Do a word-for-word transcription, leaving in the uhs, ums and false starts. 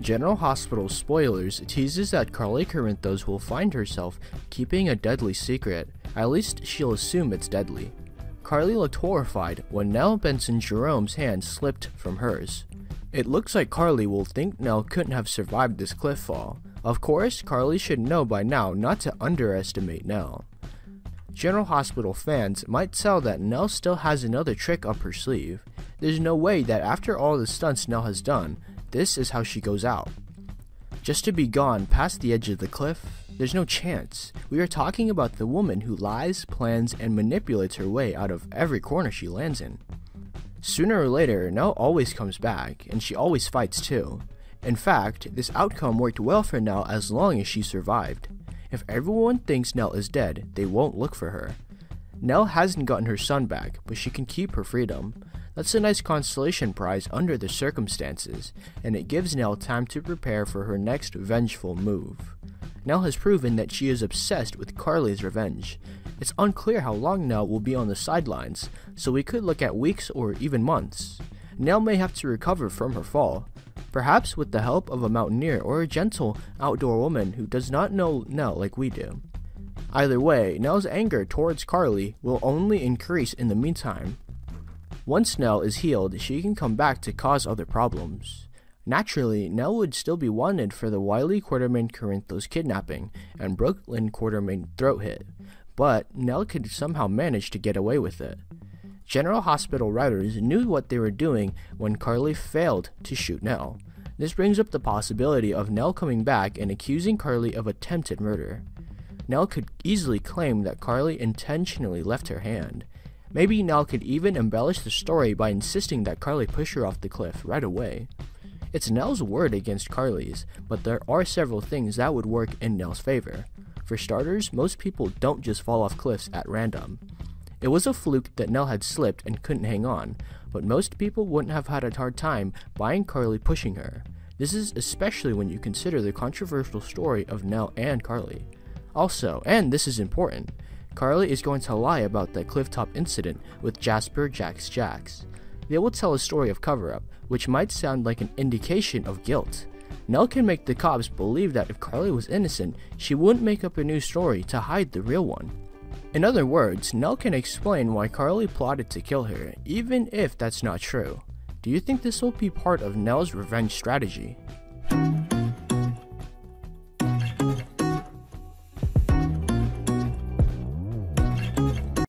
General Hospital spoilers teases that Carly Corinthos will find herself keeping a deadly secret. At least she'll assume it's deadly. Carly looked horrified when Nell Benson Jerome's hand slipped from hers. It looks like Carly will think Nell couldn't have survived this cliff fall. Of course, Carly should know by now not to underestimate Nell. General Hospital fans might tell that Nell still has another trick up her sleeve. There's no way that after all the stunts Nell has done, this is how she goes out. Just to be gone past the edge of the cliff? There's no chance. We are talking about the woman who lies, plans, and manipulates her way out of every corner she lands in. Sooner or later, Nell always comes back, and she always fights too. In fact, this outcome worked well for Nell as long as she survived. If everyone thinks Nell is dead, they won't look for her. Nell hasn't gotten her son back, but she can keep her freedom. That's a nice consolation prize under the circumstances, and it gives Nell time to prepare for her next vengeful move. Nell has proven that she is obsessed with Carly's revenge. It's unclear how long Nell will be on the sidelines, so we could look at weeks or even months. Nell may have to recover from her fall, perhaps with the help of a mountaineer or a gentle outdoor woman who does not know Nell like we do. Either way, Nell's anger towards Carly will only increase in the meantime. Once Nell is healed, she can come back to cause other problems. Naturally, Nell would still be wanted for the Wiley Quartermaine Corinthos kidnapping and Brooklyn Quartermaine throat hit, but Nell could somehow manage to get away with it. General Hospital writers knew what they were doing when Carly failed to shoot Nell. This brings up the possibility of Nell coming back and accusing Carly of attempted murder. Nell could easily claim that Carly intentionally left her hand. Maybe Nell could even embellish the story by insisting that Carly push her off the cliff right away. It's Nell's word against Carly's, but there are several things that would work in Nell's favor. For starters, most people don't just fall off cliffs at random. It was a fluke that Nell had slipped and couldn't hang on, but most people wouldn't have had a hard time buying Carly pushing her. This is especially when you consider the controversial story of Nell and Carly. Also, and this is important, Carly is going to lie about that clifftop incident with Jasper Jax Jax. They will tell a story of cover-up, which might sound like an indication of guilt. Nell can make the cops believe that if Carly was innocent, she wouldn't make up a new story to hide the real one. In other words, Nell can explain why Carly plotted to kill her, even if that's not true. Do you think this will be part of Nell's revenge strategy?